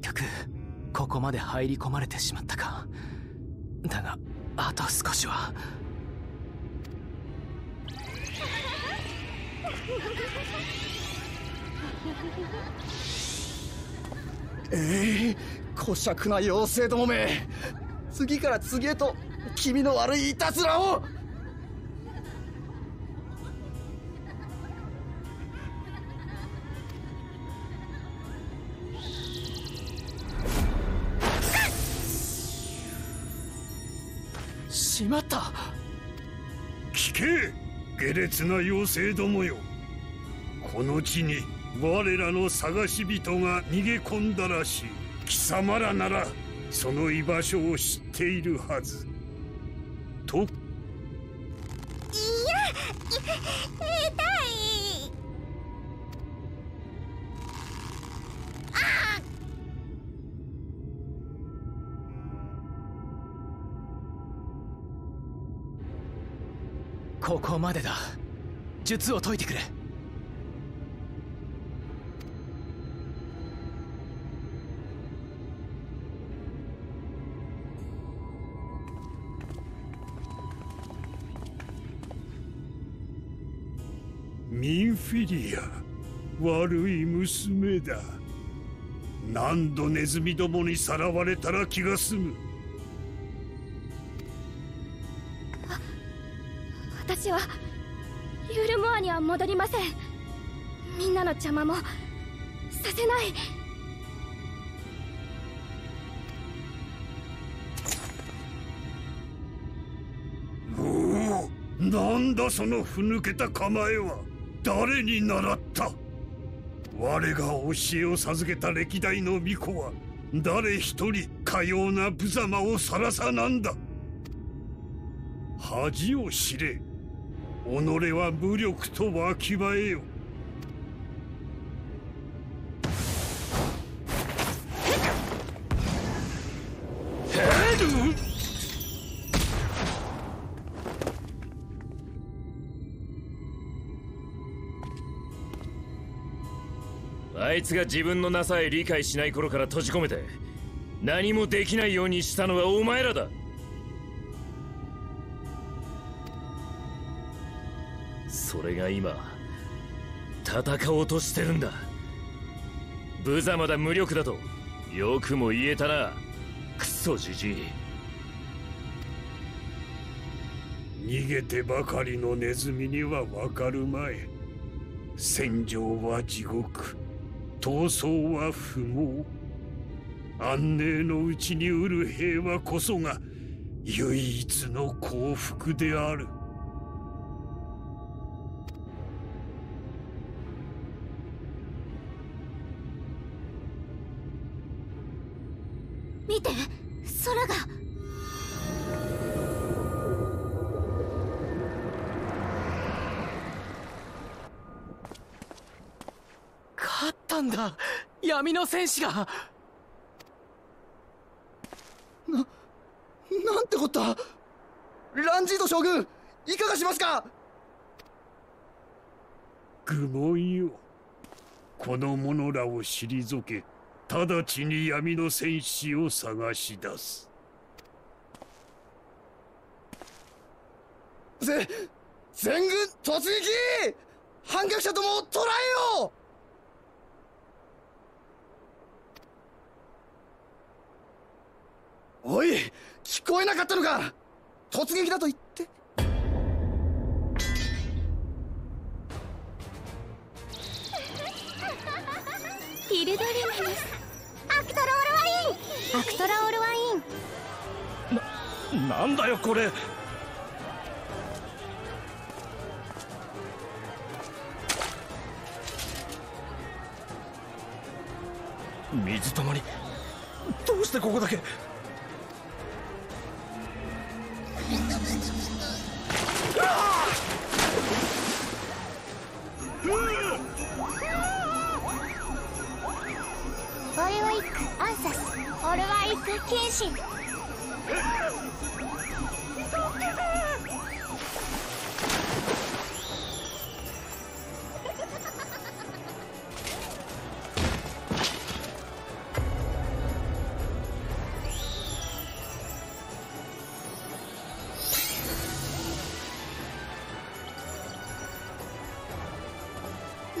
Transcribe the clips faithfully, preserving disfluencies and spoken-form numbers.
局ここまで入り込まれてしまったか。だがあと少しは。 ええー、小尺な妖精どもめ、次から次へと気味の悪いいたずらを。 しまった。 聞け、下劣な妖精どもよ。この地に我らの探し人が逃げ込んだらしい。貴様らならその居場所を知っているはず。と。いや、 痛い。ああ。 ここまでだ。術を解いてくれ。 ミンフィリア、悪い娘だ。何度ネズミどもにさらわれたら気が済む。 私はユールモアには戻りません。みんなの邪魔もさせない。 おお、なんだそのふぬけた構えは。誰に習った？我が教えを授けた歴代の巫女は誰一人かような無様をさらさなんだ。恥を知れ。己は無力とわきまえよ。 あいつが自分のなさえ理解しない頃から閉じ込めて何もできないようにしたのはお前らだ。それが今戦おうとしてるんだ。無様だ無力だとよくも言えたな、クソじじい。 逃げてばかりのネズミにはわかるまい。戦場は地獄、闘争は不毛。安寧のうちに得る平和こそが唯一の幸福である。 見て、空が。 勝ったんだ、闇の戦士が。 な、なんてこった。ランジード将軍、いかがしますか。 愚問よ。この者らを退け、直ちに闇の戦士を探し出す。 ぜ、全軍突撃！反逆者どもを捕らえよう！おい、聞こえなかったのか。突撃だと言って。 ピルドルメニス、アクトロールワイン、アクトラオールワイン。 な、なんだよこれ。水たまり、どうしてここだけ。 オルウィック、アンサス、オルワイック、剣心。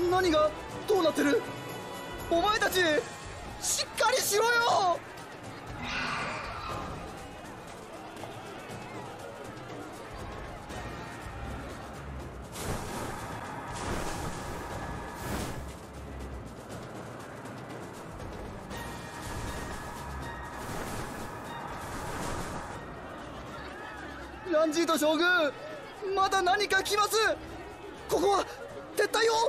何がどうなってる？お前たちしっかりしろよ。ランジート将軍、まだ何か来ます。ここは撤退を。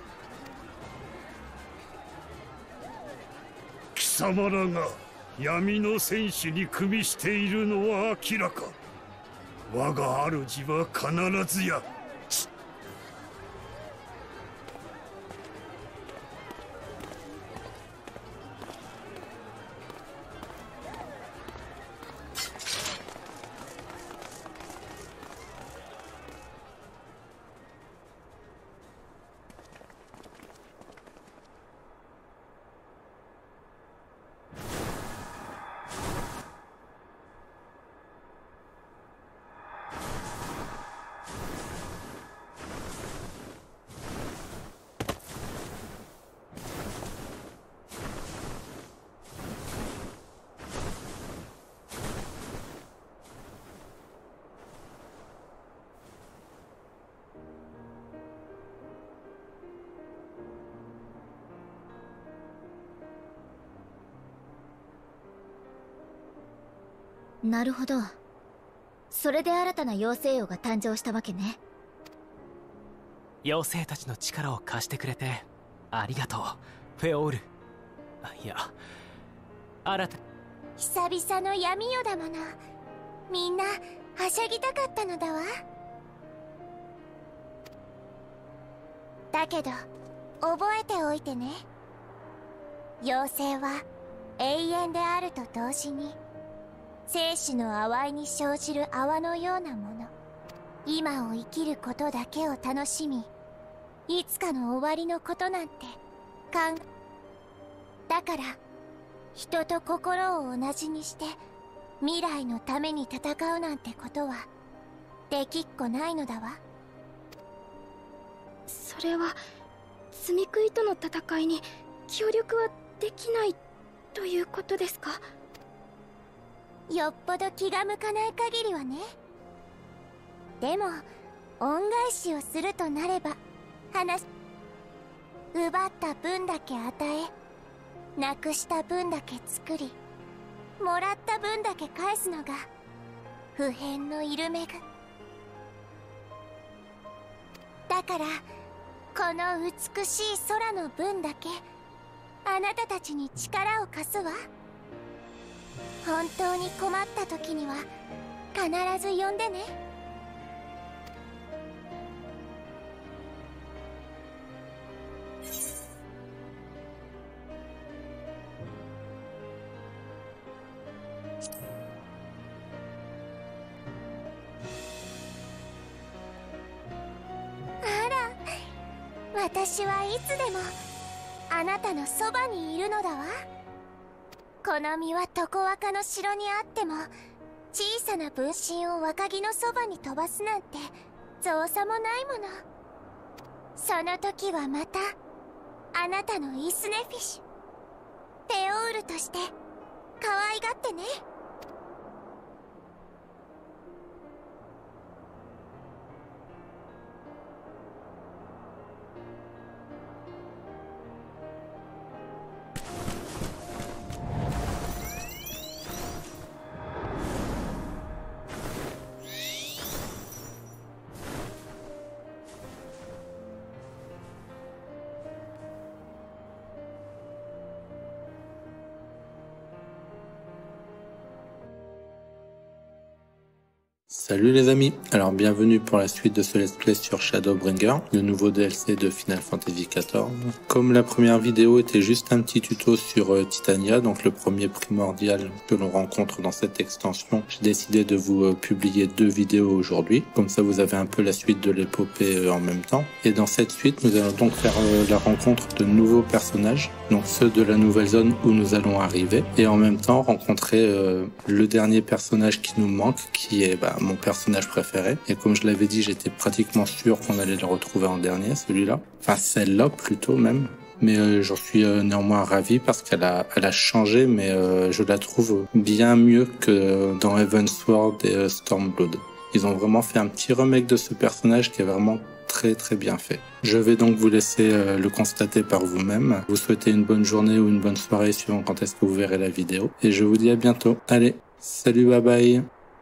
貴様らが闇の戦士に組みしているのは明らか。我が主は必ずや。 なるほど。それで新たな妖精王が誕生したわけね。 妖精たちの力を貸してくれてありがとう、フェオール。あ、いや、新た久々の闇夜だもの。みんなはしゃぎたかったのだわ。だけど覚えておいてね。妖精は永遠であると同時に生死の淡いに生じる泡のようなもの。今を生きることだけを楽しみ、いつかの終わりのことなんて考え。だから人と心を同じにして未来のために戦うなんてことはできっこないのだわ。 それは積み食いとの戦いに協力はできないということですか？ よっぽど気が向かない限りはね。でも恩返しをするとなれば、話奪った分だけ与え、なくした分だけ作り、もらった分だけ返すのが不変のイルメグだから、この美しい空の分だけあなたたちに力を貸すわ。本当に困った時には必ず呼んでね。あら、私はいつでもあなたのそばにいるのだわ。この身は常若の城にあっても、小さな分身を若木のそばに飛ばすなんて造作もないもの。その時はまたあなたのイスネフィッシュ、ペオールとして可愛がってね。 Salut les amis, alors bienvenue pour la suite de ce let's play sur Shadowbringer, le nouveau D L C de Final Fantasy quatorze. Comme la première vidéo était juste un petit tuto sur euh, Titania, donc le premier primordial que l'on rencontre dans cette extension, j'ai décidé de vous euh, publier deux vidéos aujourd'hui, comme ça vous avez un peu la suite de l'épopée euh, en même temps. Et dans cette suite, nous allons donc faire euh, la rencontre de nouveaux personnages, donc ceux de la nouvelle zone où nous allons arriver, et en même temps rencontrer euh, le dernier personnage qui nous manque, qui est bah, mon mon personnage préféré. Et comme je l'avais dit, j'étais pratiquement sûr qu'on allait le retrouver en dernier, celui-là. Enfin, celle-là plutôt même. Mais euh, j'en suis euh, néanmoins ravi parce qu'elle a, elle a changé, mais euh, je la trouve bien mieux que dans Heavensward et euh, Stormblood. Ils ont vraiment fait un petit remake de ce personnage qui est vraiment très très bien fait. Je vais donc vous laisser euh, le constater par vous-même. Vous souhaitez une bonne journée ou une bonne soirée suivant quand est-ce que vous verrez la vidéo. Et je vous dis à bientôt. Allez, salut, bye bye.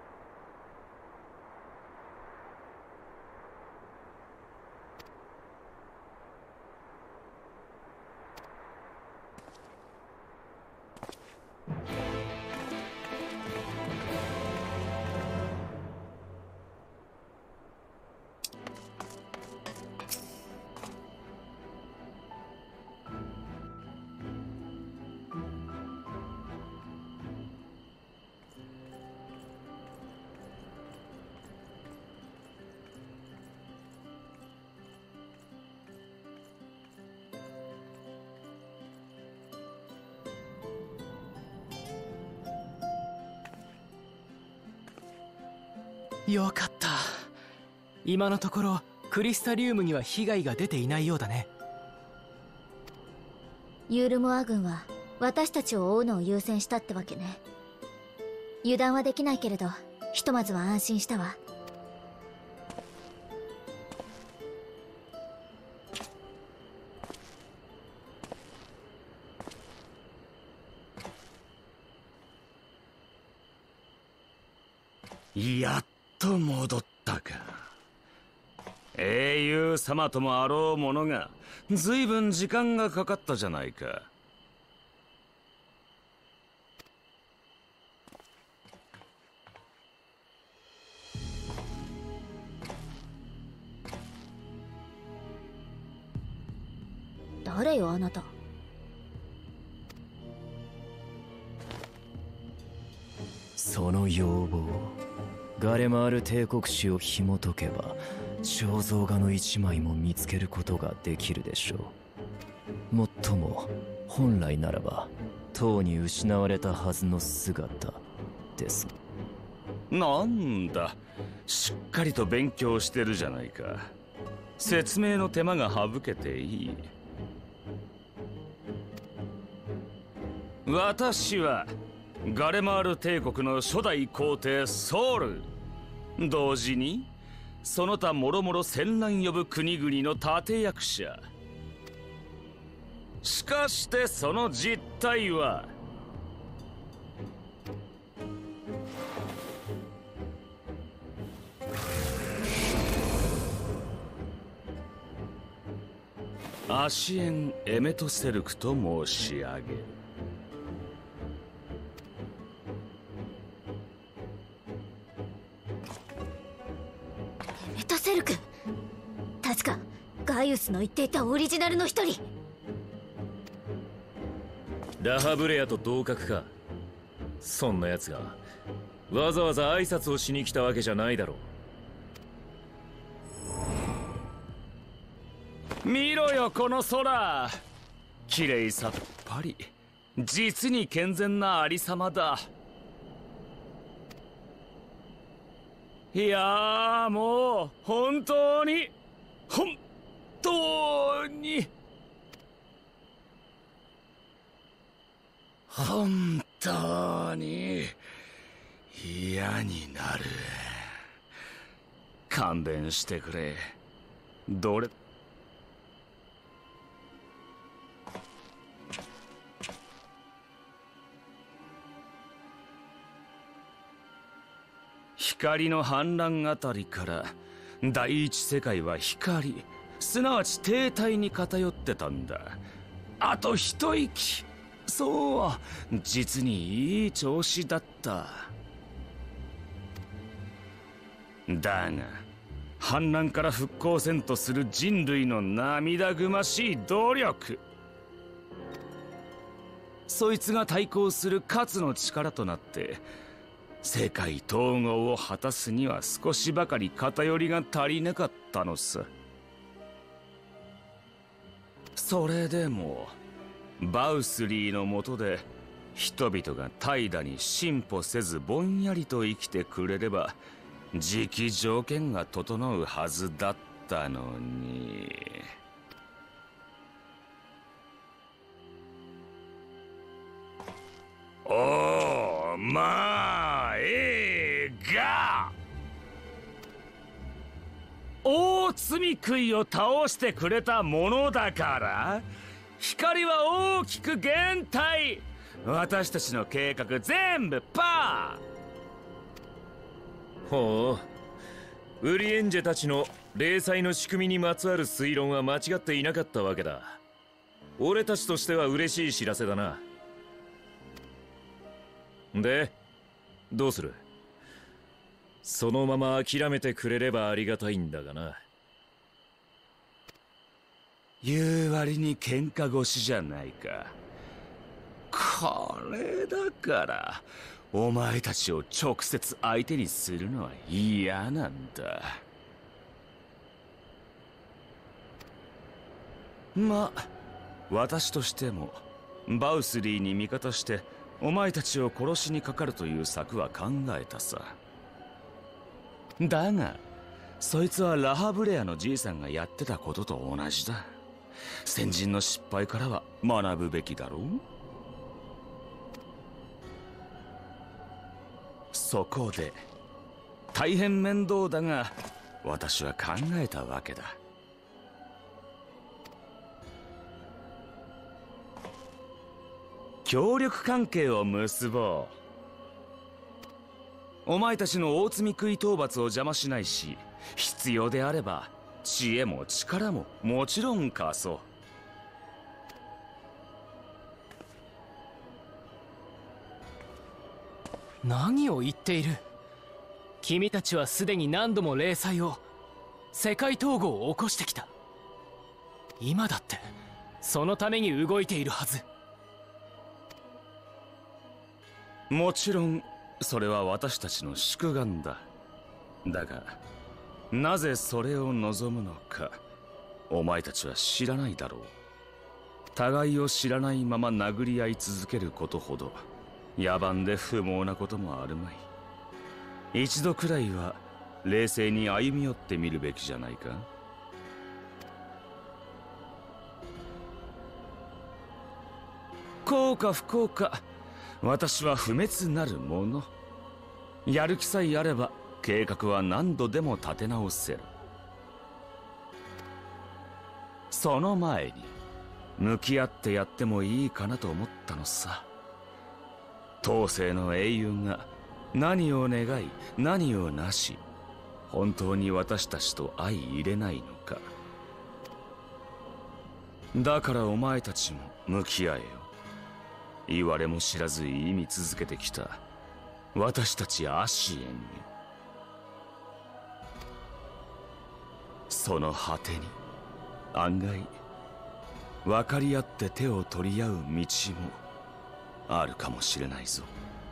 よかった。今のところクリスタリウムには被害が出ていないようだね。 ユールモア軍は私たちを追うのを優先したってわけね。油断はできないけれど、ひとまずは安心したわ。 やっと戻ったか。英雄様ともあろうものが随分時間がかかったじゃないか。 誰よあなた。 その要望、ガレマール帝国史を紐解けば肖像画の一枚も見つけることができるでしょう。もっとも本来ならばとうに失われたはずの姿です。 なんだ、しっかりと勉強してるじゃないか。説明の手間が省けていい。私はガレマール帝国の初代皇帝ソウル、同時にその他もろもろ戦乱呼ぶ国々の立役者。しかしてその実態はアシエン・エメトセルクと申し上げる。 エメトセルク、確かガイウスの言っていたオリジナルの一人。 ラハブレアと同格か。そんな奴がわざわざ挨拶をしに来たわけじゃないだろう。見ろよこの空、きれいさっぱり、実に健全なありさまだ。いやー、もう本当に本当に本当に嫌になる。勘弁してくれ。どれ光の反乱あたりから第一世界は光、すなわち停滞に偏ってたんだ。あと一息、そう、実にいい調子だった。だが反乱から復興せんとする人類の涙ぐましい努力、そいつが対抗する勝の力となって世界統合を果たすには少しばかり偏りが足りなかったのさ。それでもバウスリーの下で人々が怠惰に進歩せずぼんやりと生きてくれれば時期条件が整うはずだったのに。おお、まあええが、大積み食いを倒してくれたものだから光は大きく減退。私たちの計画全部パー。ほう、ウリエンジェたちの霊祭の仕組みにまつわる推論は間違っていなかったわけだ。俺たちとしては嬉しい知らせだな。で、どうする？そのまま諦めてくれればありがたいんだがな。 言う割に喧嘩腰じゃないか。これだからお前たちを直接相手にするのは嫌なんだ。まあ私としてもバウスリーに味方してお前たちを殺しにかかるという策は考えたさ。だがそいつはラハブレアのじいさんがやってたことと同じだ。先人の失敗からは学ぶべきだろう。そこで大変面倒だが私は考えたわけだ。協力関係を結ぼう。お前たちの大積み食い討伐を邪魔しないし、必要であれば知恵も力ももちろん貸そう。 何を言っている。君たちはすでに何度も霊祭を、世界統合を起こしてきた。今だってそのために動いているはず。 もちろんそれは私たちの宿願だ。だがなぜそれを望むのかお前たちは知らないだろう。互いを知らないまま殴り合い続けることほど野蛮で不毛なこともあるまい。一度くらいは冷静に歩み寄ってみるべきじゃないか。幸か不幸か私は不滅なるもの。やる気さえあれば計画は何度でも立て直せる。その前に向き合ってやってもいいかなと思ったのさ。当世の英雄が何を願い何をなし本当に私たちと相入れないのか。だからお前たちも向き合えよ。言われも知らず意味続けてきた私たちアシエンに。その果てに案外分かり合って手を取り合う道もあるかもしれないぞ。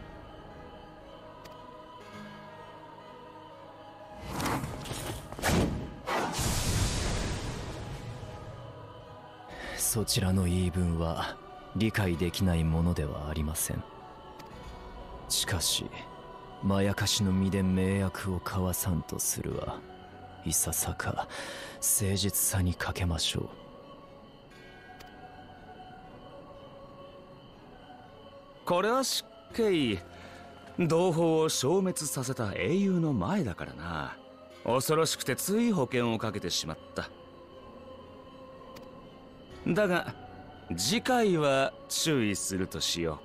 そちらの言い分は理解できないものではありません。しかしまやかしの身で迷惑を交わさんとするはいささか誠実さに欠けましょう。 これは失敬同胞を消滅させた英雄の前だからな。恐ろしくてつい保険をかけてしまった。だが次回は注意するとしよ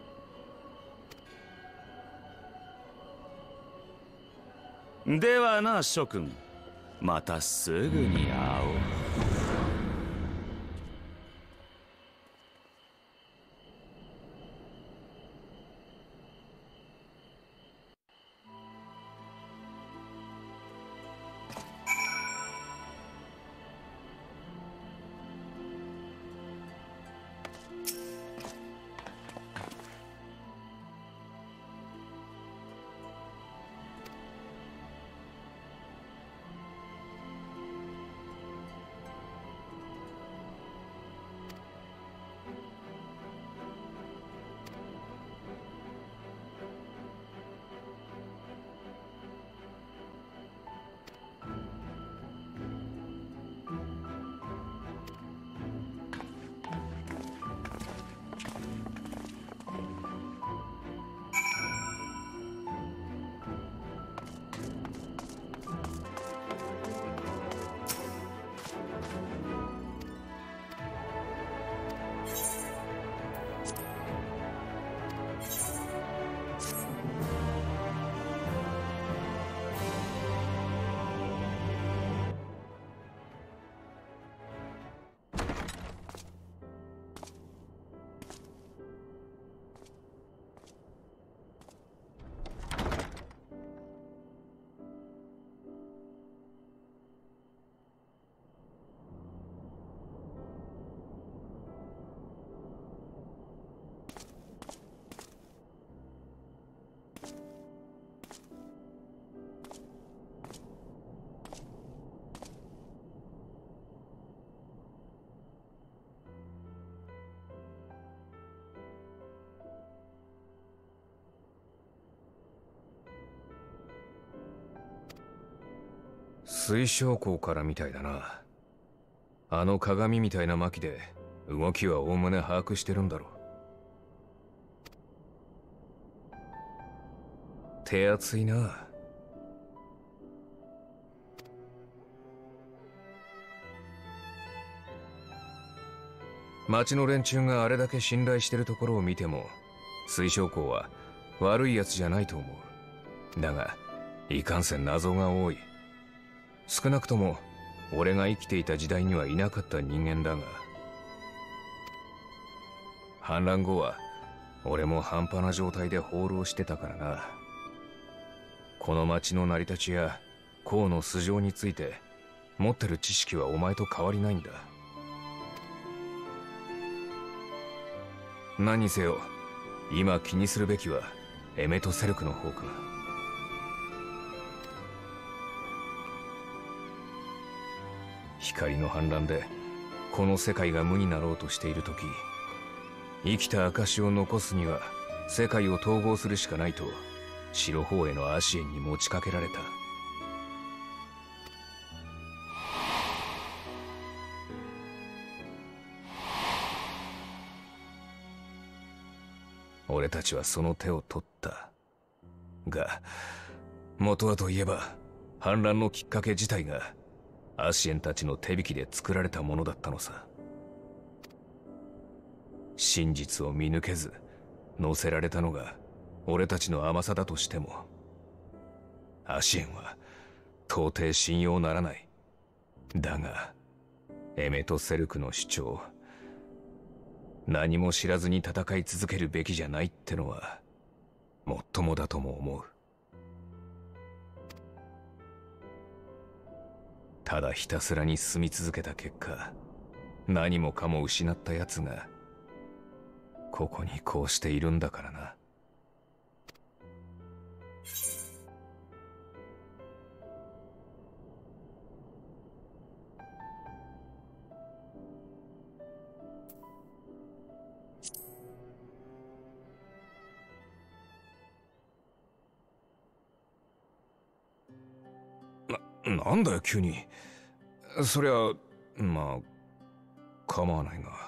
う。ではな諸君、またすぐに会おう。 水晶港からみたいだな。あの鏡みたいな巻で動きはおおむね把握してるんだろう。手厚いな。町の連中があれだけ信頼してるところを見ても、水晶港は悪いやつじゃないと思う。だがいかんせん謎が多い。少なくとも俺が生きていた時代にはいなかった人間だが、反乱後は俺も半端な状態で放浪してたからな。この町の成り立ちや港の素性について持ってる知識はお前と変わりないんだ。何にせよ今気にするべきはエメトセルクの方か。光の反乱でこの世界が無になろうとしている時、生きた証を残すには世界を統合するしかないと白方へのアシエンに持ちかけられた。俺たちはその手を取ったが、元はといえば反乱のきっかけ自体がアシエンたちの手引きで作られたものだったのさ。真実を見抜けず乗せられたのが俺たちの甘さだとしても、アシエンは到底信用ならない。だがエメトセルクの主張、何も知らずに戦い続けるべきじゃないってのはもっともだとも思う。ただひたすらに進み続けた結果、何もかも失った奴がここにこうしているんだからな。な、なんだよ急に。そりゃまあ構わないが。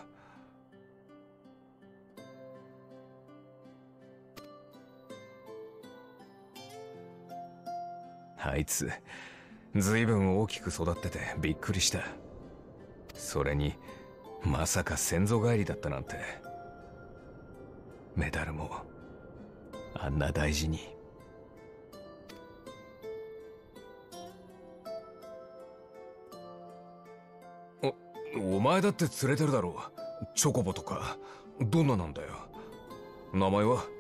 あいつずいぶん大きく育っててびっくりした。それにまさか先祖返りだったなんて。メダルもあんな大事に。お、お前だって連れてるだろう。チョコボとか。どんななんだよ。名前は？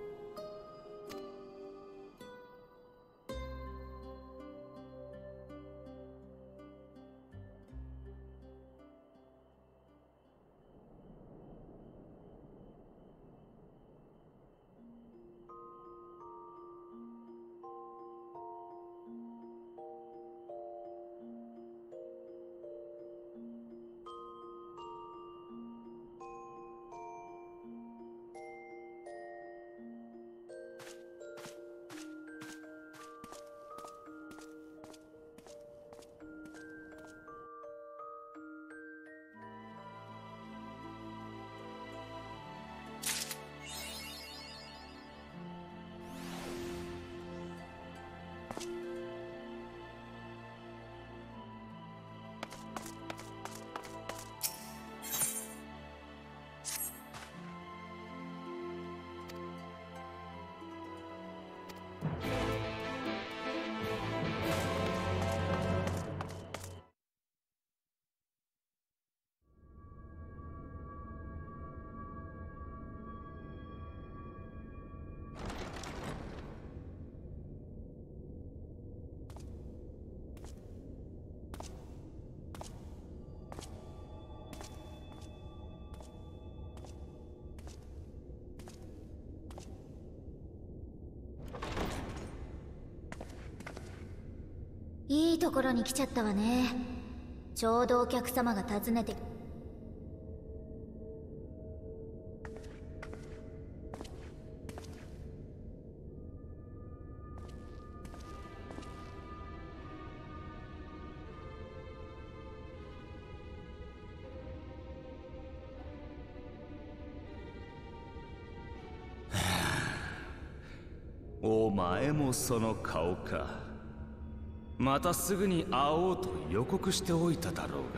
いいところに来ちゃったわね。ちょうどお客様が訪ねて。 前もその顔か。またすぐに会おうと予告しておいただろ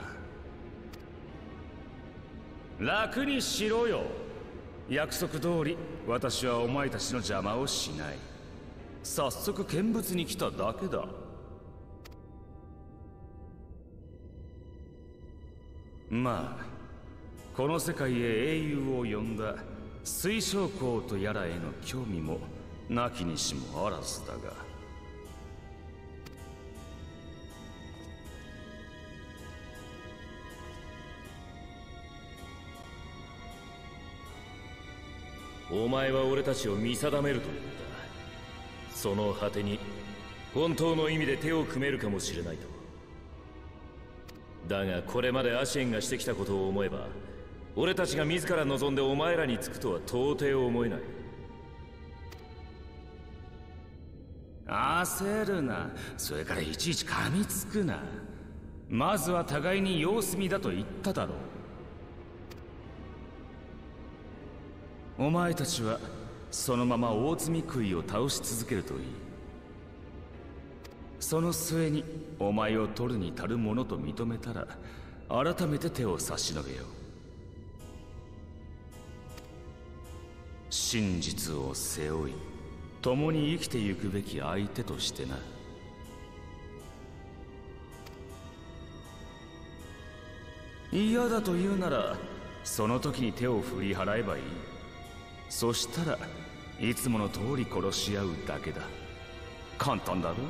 うが。楽にしろよ。約束通り私はお前たちの邪魔をしない。早速見物に来ただけだ。まあこの世界へ英雄を呼んだ水晶校とやらへの興味もなきにしもあらずだが、 お前は俺たちを見定めると言った。その果てに本当の意味で手を組めるかもしれないと。だがこれまでアシェンがしてきたことを思えば、俺たちが自ら望んでお前らにつくとは到底思えない。 焦るな。それからいちいち噛みつくな。まずは互いに様子見だと言っただろう。お前たちはそのまま大積み杭を倒し続けるといい。その末にお前を取るに足るものと認めたら、改めて手を差し伸べよう。真実を背負い共に生きてゆくべき相手としてな。嫌だと言うならその時に手を振り払えばいい。そしたらいつもの通り殺し合うだけだ。簡単だろ。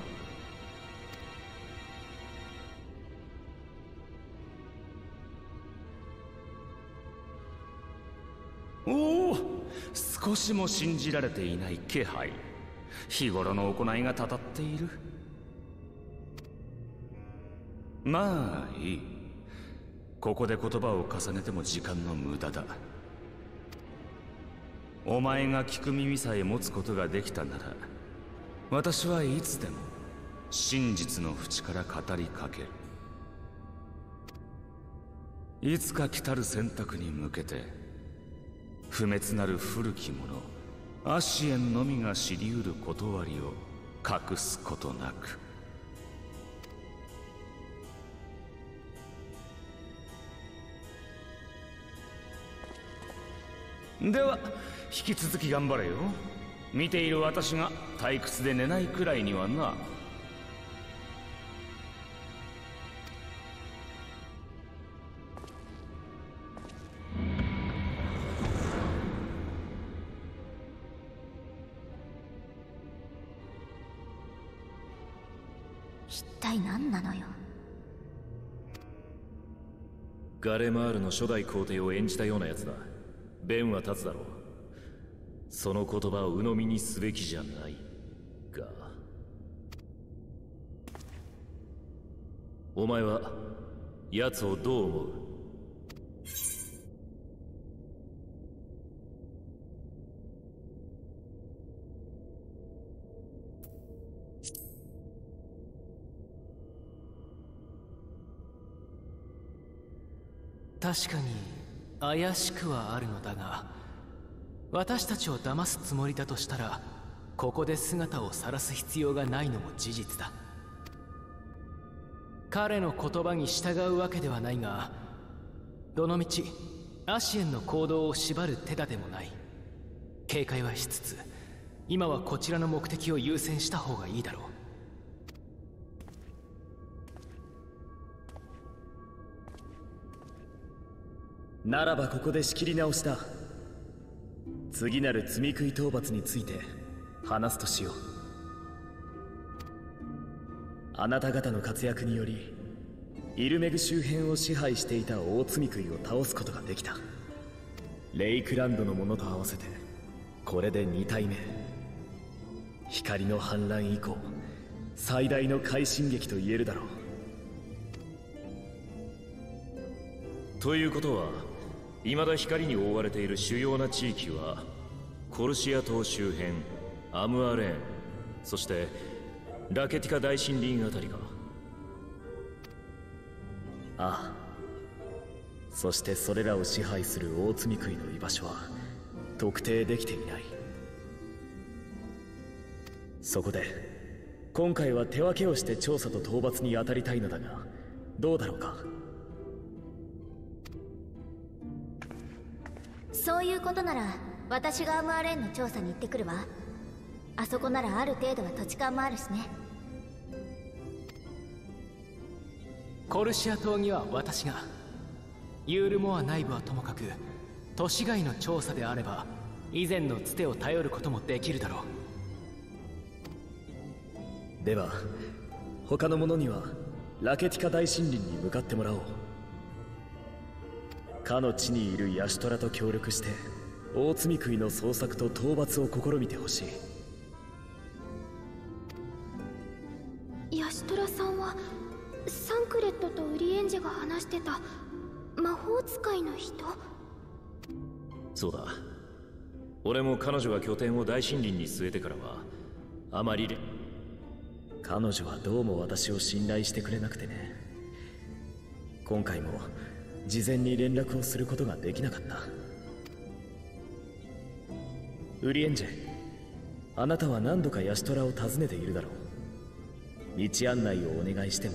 おお、少しも信じられていない気配。日頃の行いがたたっている。まあいい。ここで言葉を重ねても時間の無駄だ。お前が聞く耳さえ持つことができたなら、私はいつでも真実の淵から語りかける。いつか来たる選択に向けて、不滅なる古き者アシエンのみが知りうる断りを隠すことなく。では引き続き頑張れよ。見ている私が退屈で寝ないくらいにはな。 一体何なのよ。 ガレマールの初代皇帝を演じたようなやつだ。弁は立つだろう。その言葉を鵜呑みにすべきじゃないが、お前は奴をどう思う？ 確かに怪しくはあるのだが、私たちを騙すつもりだとしたらここで姿を晒す必要がないのも事実だ。彼の言葉に従うわけではないが、どのみちアシエンの行動を縛る手立てもない。警戒はしつつ、今はこちらの目的を優先した方がいいだろう。 ならばここで仕切り直しだ。次なる積み食い討伐について話すとしよう。あなた方の活躍によりイルメグ周辺を支配していた大積み食いを倒すことができた。レイクランドの者と合わせてこれでに体目。光の反乱以降最大の快進撃と言えるだろう。ということは未だ光に覆われている主要な地域はコルシア島周辺、アムアレーン、そしてラケティカ大森林あたりか。 ああ、そしてそれらを支配する大積み食いの居場所は特定できていない。 そこで今回は手分けをして調査と討伐に当たりたいのだが、どうだろうか。 そういうことなら私が エムアールエヌ の調査に行ってくるわ。あそこならある程度は土地勘もあるしね。 コルシア島には私が、ユールモア内部はともかく都市外の調査であれば以前のつてを頼ることもできるだろう。では他の者にはラケティカ大森林に向かってもらおう。かの地にいるヤシトラと協力して大積食いの捜索と討伐を試みてほしい。ヤシトラさんはサンクレットとウリエンジェが話してた魔法使いの人？ そうだ。俺も彼女が拠点を大森林に据えてからはあまりれ彼女はどうも私を信頼してくれなくてね。今回も事前に連絡をすることができなかった。ウリエンジェ、あなたは何度かヤシトラを訪ねているだろう。道案内をお願いしても。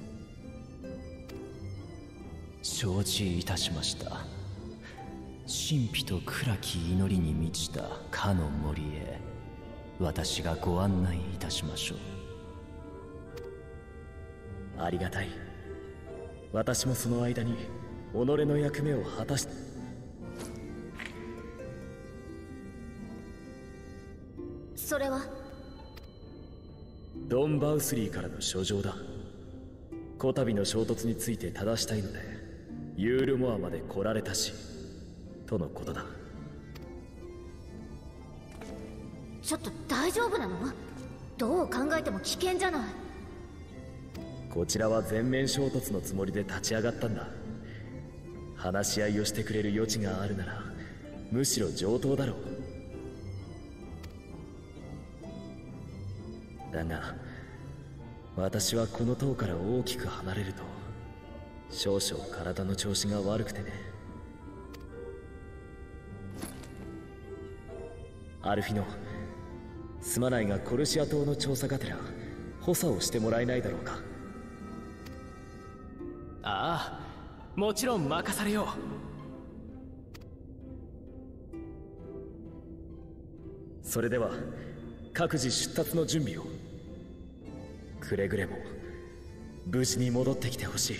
承知いたしました。神秘と暗き祈りに満ちたかの森へ私がご案内いたしましょう。ありがたい。私もその間に己の役目を果たし。 それはドン・バウスリーからの書状だ。こたびの衝突について正したいのでユールモアまで来られたしとのことだ。 ちょっと大丈夫なの？どう考えても危険じゃない。 こちらは全面衝突のつもりで立ち上がったんだ。話し合いをしてくれる余地があるならむしろ上等だろう。だが私はこの塔から大きく離れると少々体の調子が悪くてね。アルフィノ、すまないがコルシア島の調査がてら補佐をしてもらえないだろうか。 ああ、もちろん任されよう。それでは各自出立の準備を。くれぐれも無事に戻ってきてほしい。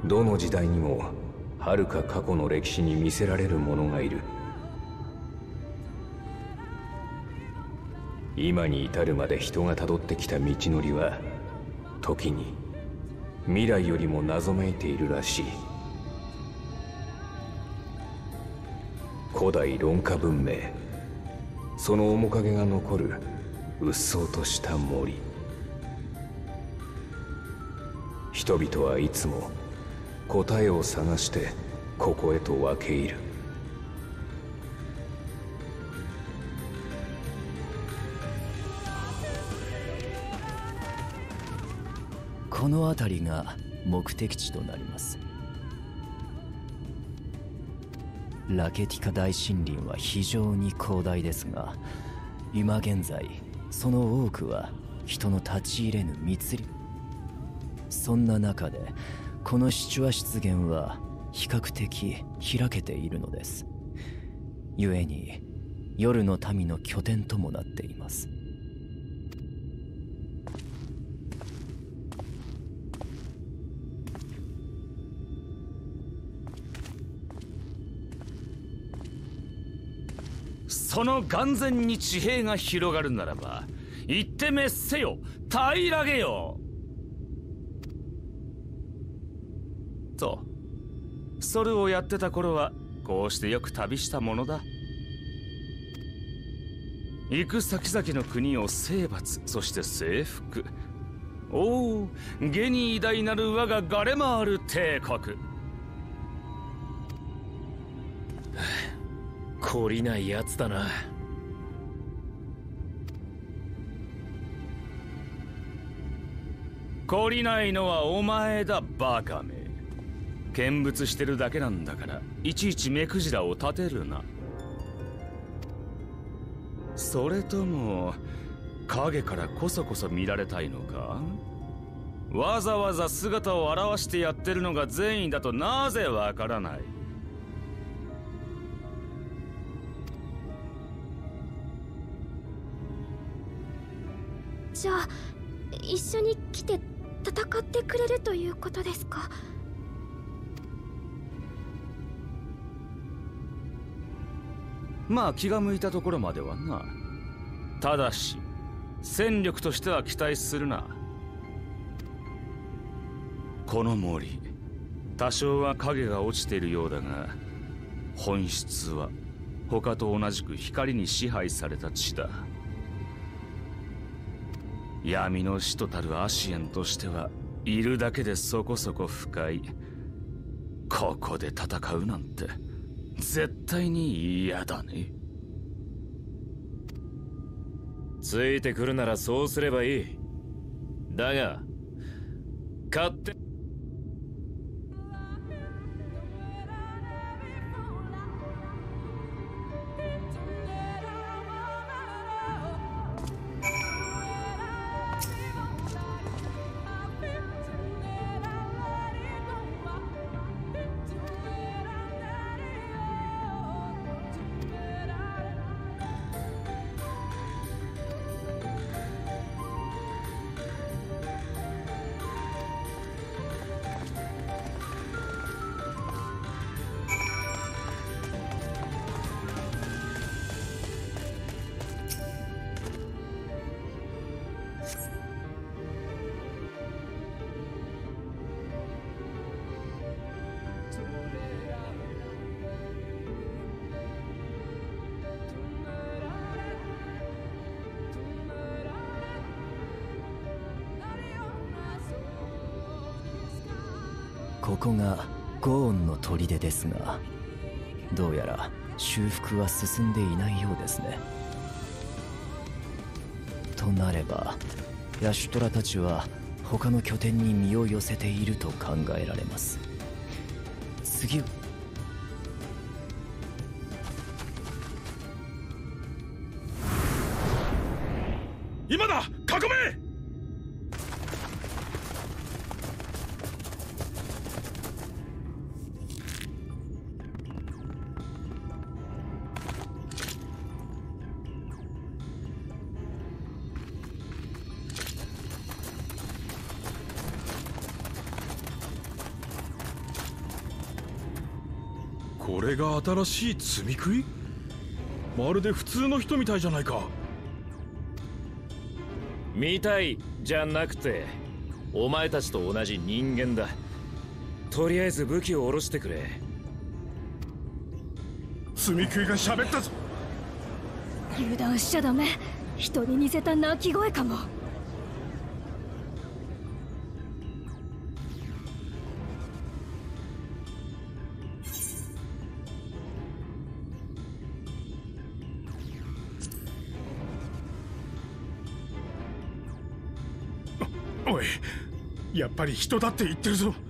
どの時代にも遥か過去の歴史に見せられる者がいる。今に至るまで人がたどってきた道のりは時に未来よりも謎めいているらしい。古代論化文明、その面影が残るうっそうとした森。人々はいつも答えを探してここへと分け入る。 この辺りが目的地となります。ラケティカ大森林は非常に広大ですが、今現在その多くは人の立ち入れぬ密林。そんな中でこのシチュア湿原は比較的開けているのです。故に夜の民の拠点ともなっています。 その眼前に地平が広がるならば、行って滅せよ、平らげよ。と、それをやってた頃はこうしてよく旅したものだ。行く先々の国を征伐、そして征服。おお、下に偉大なる我がガレマール帝国。 懲りないやつだな。 懲りないのはお前だ、バカめ。見物してるだけなんだから、いちいち目くじらを立てるな。それとも影からこそこそ見られたいのか？わざわざ姿を現してやってるのが善意だとなぜわからない？ じゃあ一緒に来て戦ってくれるということですか？ まあ気が向いたところまではな。ただし戦力としては期待するな。この森、多少は影が落ちているようだが、本質は他と同じく光に支配された地だ。闇の使徒たるアシエンとしてはいるだけでそこそこ深い。ここで戦うなんて絶対に嫌だね。 ついてくるならそうすればいい。だが勝手ここがゴーンの砦ですが、どうやら修復は進んでいないようですね。となればヤシュトラたちは他の拠点に身を寄せていると考えられます。次今だ、囲め！ これが新しい積み食い？まるで普通の人みたいじゃないか。 みたいじゃなくて、お前たちと同じ人間だ。とりあえず武器を下ろしてくれ。 積み食いが喋ったぞ。 油断しちゃダメ。人に似せた鳴き声かも。 おい、やっぱり人だって言ってるぞ。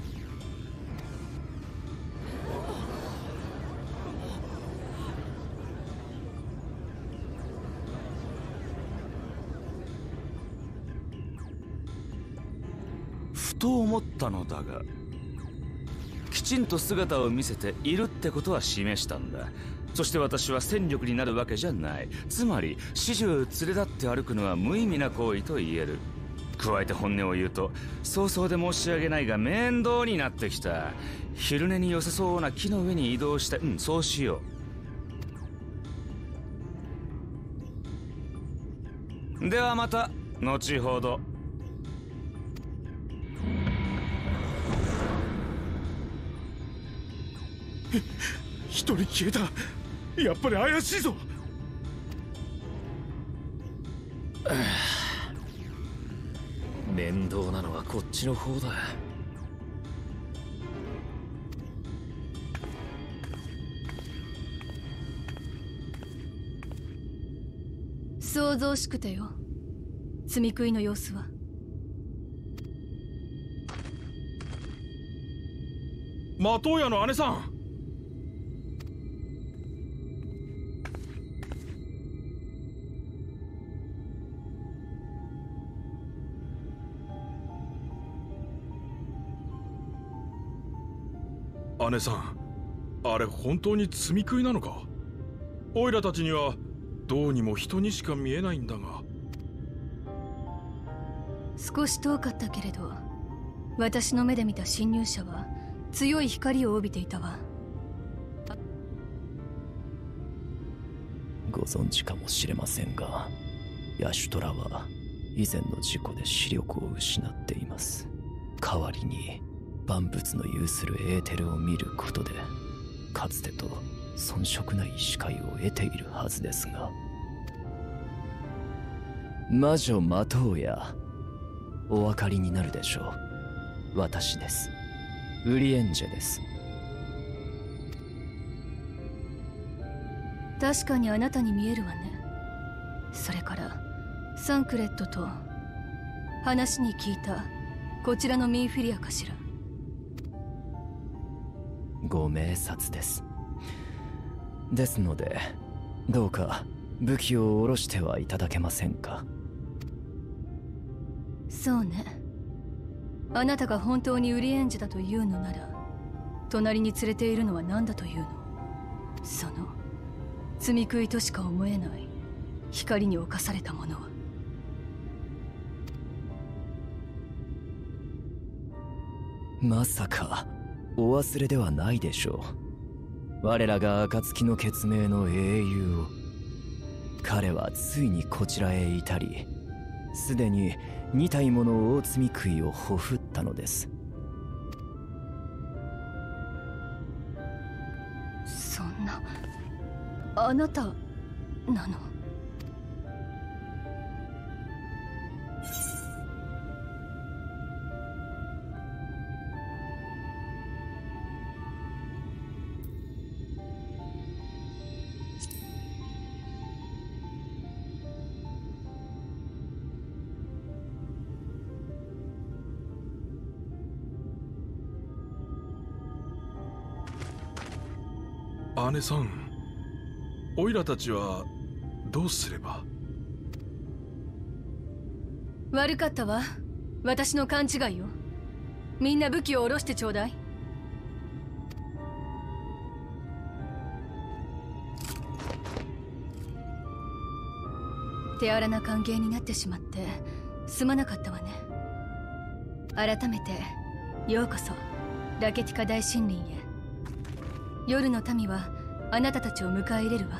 ふと思ったのだが、きちんと姿を見せているってことは示したんだ。そして私は戦力になるわけじゃない。つまり始終連れ立って歩くのは無意味な行為と言える。加えて本音を言うと、早々で申し訳ないが面倒になってきた。昼寝に良さそうな木の上に移動して、うん、そうしよう。ではまた後ほど。 一人消えた。やっぱり怪しいぞ。 面倒なのはこっちの方だ。 想像しくてよ。積み食いの様子は。 マトウヤの姉さん。姉さん、あれ本当に積み食いなのか？オイラたちにはどうにも人にしか見えないんだが。 少し遠かったけれど、私の目で見た侵入者は強い光を帯びていたわ。 ご存知かもしれませんが、ヤシュトラは以前の事故で視力を失っています。代わりに万物の有するエーテルを見ることで、かつてと遜色ない視界を得ているはずですが。魔女マトウヤ、お分かりになるでしょう。私です。ウリエンジェです。 確かにあなたに見えるわね。それからサンクレットと話に聞いたこちらのミンフィリアかしら。 ご明察です。ですので、どうか武器を下ろしてはいただけませんか。 そうね。あなたが本当にウリエンジェだというのなら、隣に連れているのは何だというの？その積み食いとしか思えない光に侵されたものは。 まさかお忘れではないでしょう。我らが暁の血盟の英雄を。彼はついにこちらへ至り、すでに二体もの大積み食いをほふったのです。 そんな、あなたなの？ 姉さん、オイラたちはどうすれば？ 悪かったわ。私の勘違いよ。みんな武器を下ろしてちょうだい。手荒な歓迎になってしまってすまなかったわね。改めてようこそラケティカ大森林へ。 夜の民はあなたたちを迎え入れるわ。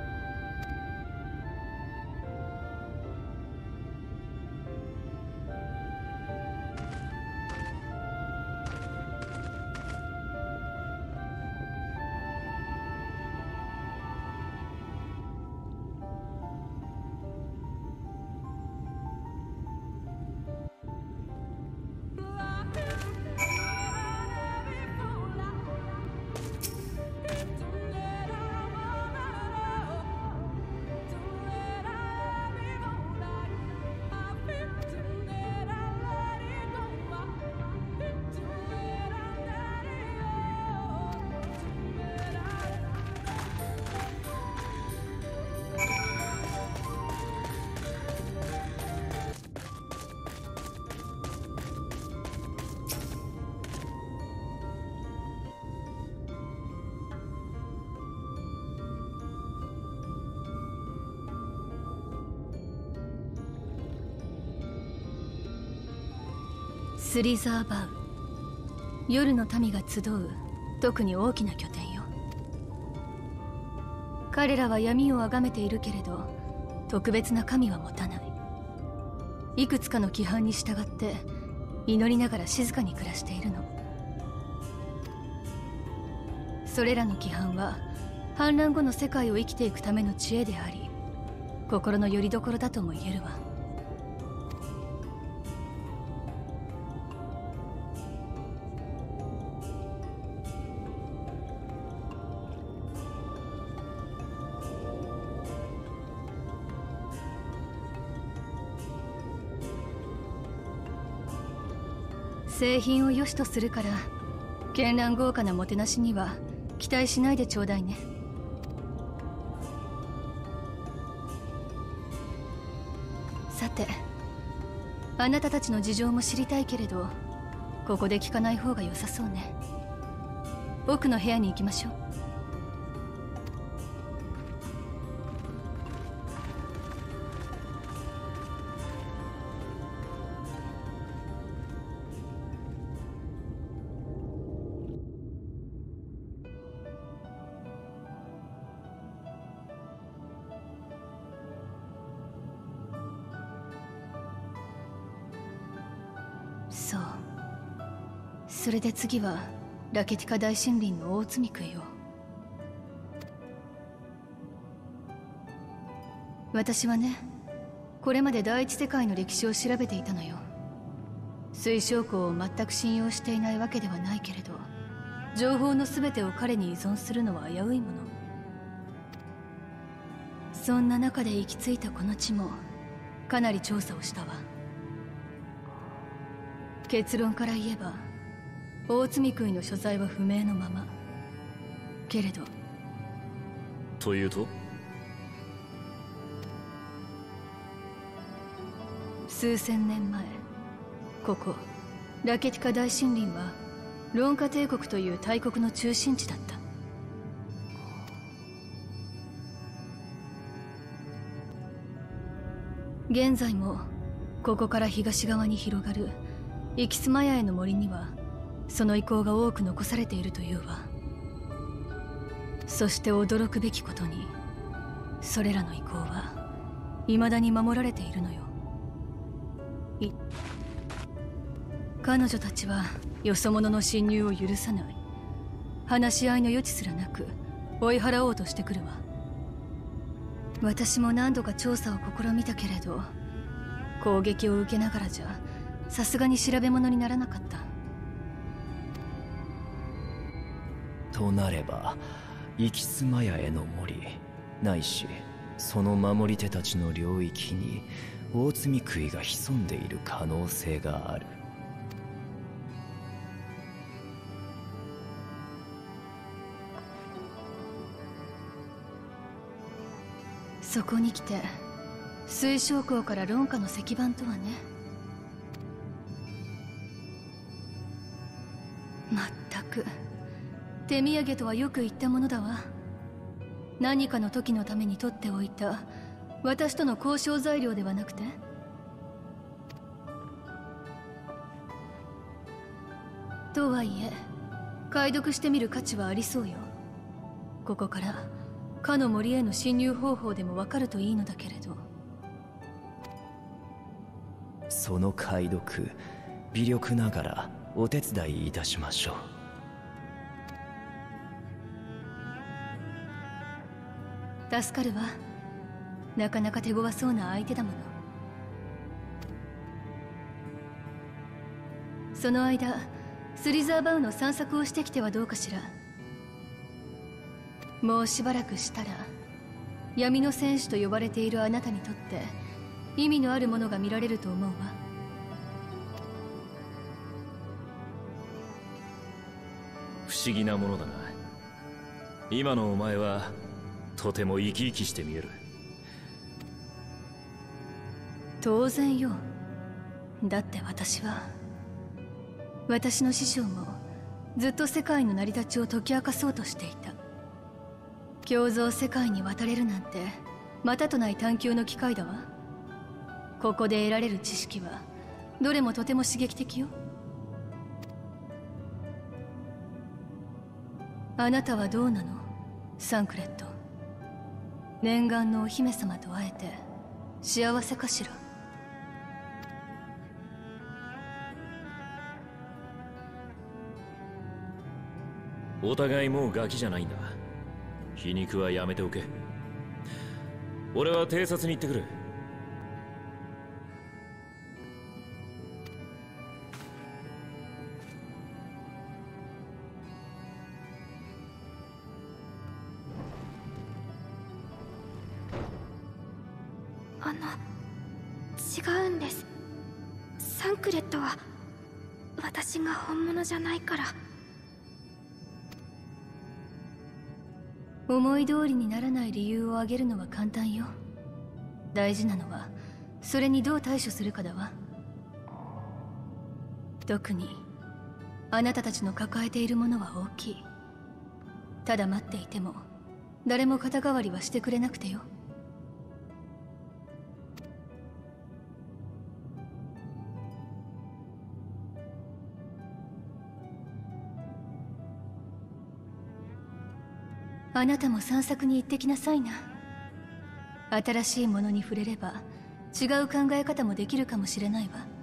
スリザーバウ、夜の民が集う特に大きな拠点よ。彼らは闇を崇めているけれど特別な神は持たない。いくつかの規範に従って祈りながら静かに暮らしているの。それらの規範は反乱後の世界を生きていくための知恵であり、心の拠り所だとも言えるわ。製品を良しとするから絢爛豪華なもてなしには期待しないでちょうだいね。さて、あなたたちの事情も知りたいけれどここで聞かない方が良さそうね。奥の部屋に行きましょう。そう。それで次はラケティカ大森林の大積食いを。私はね、これまで第一世界の歴史を調べていたのよ。水晶港を全く信用していないわけではないけれど、情報の全てを彼に依存するのは危ういもの。そんな中で行き着いたこの地もかなり調査をしたわ。結論から言えば大積食いの所在は不明のまま。けれど。 というと？ 数千年前、ここラケティカ大森林はロンカ帝国という大国の中心地だった。現在もここから東側に広がるイキスマヤへの森にはその遺構が多く残されているというわ。そして驚くべきことに、それらの遺構は未だに守られているのよ。い彼女たちはよそ者の侵入を許さない。話し合いの余地すらなく追い払おうとしてくるわ。私も何度か調査を試みたけれど、攻撃を受けながらじゃさすがに調べ物にならなかった。 となればイキスマヤへの森ないしその守り手たちの領域に大積み食いが潜んでいる可能性がある。 そこに来て水晶港から論下の石板とはね。まったく手土産とはよく言ったものだわ。何かの時のために取っておいた私との交渉材料ではなくて。とはいえ解読してみる価値はありそうよ。 ここからかの森への侵入方法でもわかるといいのだけれど。 その解読、微力ながらお手伝いいたしましょう。助かるわ。なかなか手強そうな相手だもの。その間スリザーバウの散策をしてきてはどうかしら。もうしばらくしたら闇の戦士と呼ばれているあなたにとって意味のあるものが見られると思うわ。 不思議なものだな。今のお前はとても生き生きして見える。 当然よ。だって私は私の師匠もずっと世界の成り立ちを解き明かそうとしていた。共造世界に渡れるなんてまたとない探求の機会だわ。ここで得られる知識はどれもとても刺激的よ。あなたはどうなの、サンクレット。念願のお姫様と会えて幸せかしら。 お互いもうガキじゃないんだ。皮肉はやめておけ。俺は偵察に行ってくる。 あの、違うんです。サンクレットは私が本物じゃないから。 思い通りにならない理由を挙げるのは簡単よ。大事なのはそれにどう対処するかだわ。特にあなたたちの抱えているものは大きい。ただ待っていても誰も肩代わりはしてくれなくてよ。あなたも散策に行ってきなさいな。新しいものに触れれば違う考え方もできるかもしれないわ。